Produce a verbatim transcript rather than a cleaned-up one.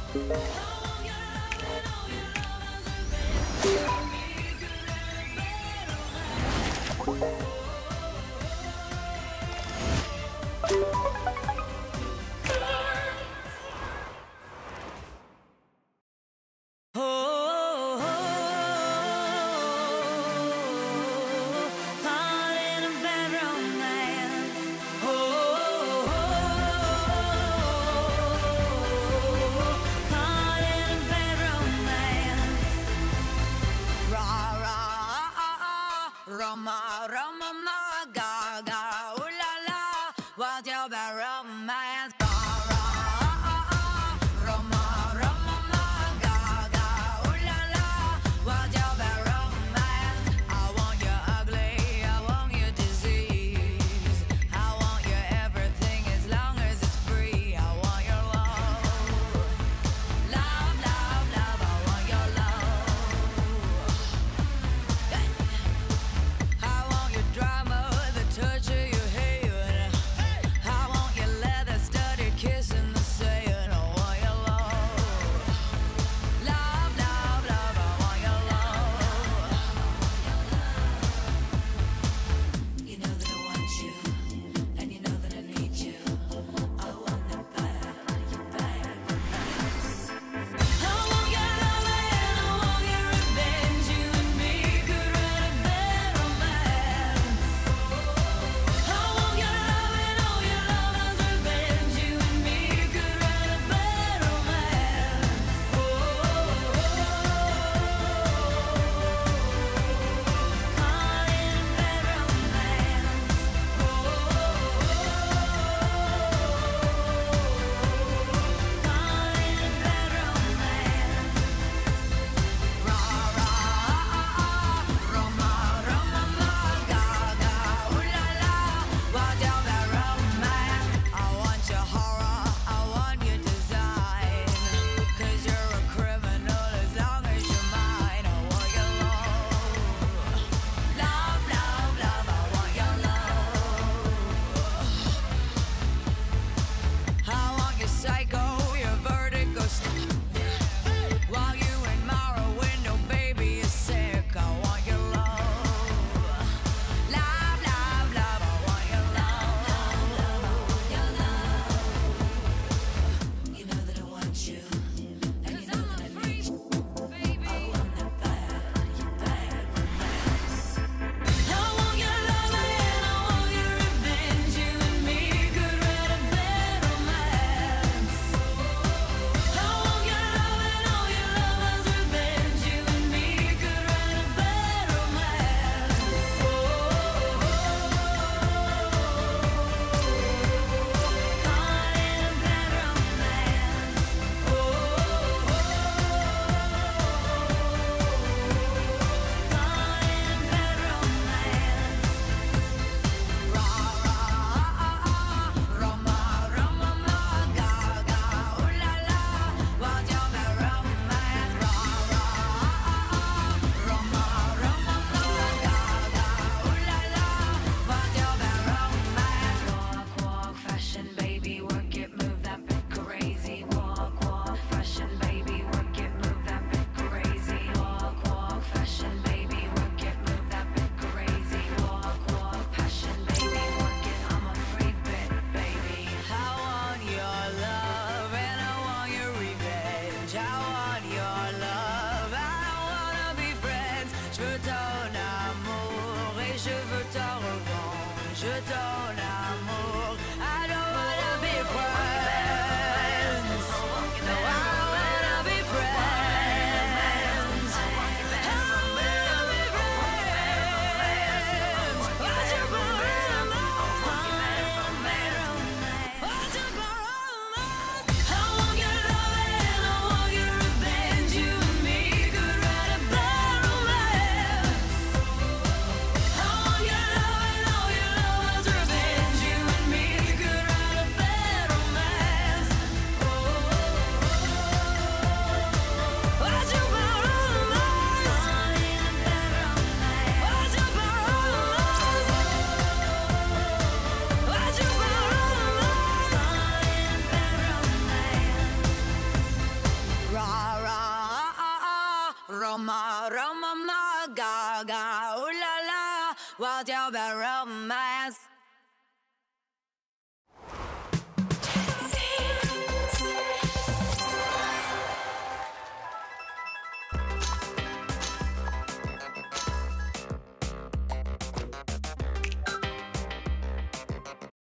Roma, Roma, ma, ga, ga, ooh la la, what's your bad romance? Ra, ra, ah, ah, Roma, Roma, ma, ga, ga, ooh la la, what's your bad romance? I want you ugly, I want you disease, I want you everything as long as it's free. I want your love, love, love, love, I want your love. I want your drama, the touch of your hair. I want your leather studded Roma, Roma, ma, ga, ga.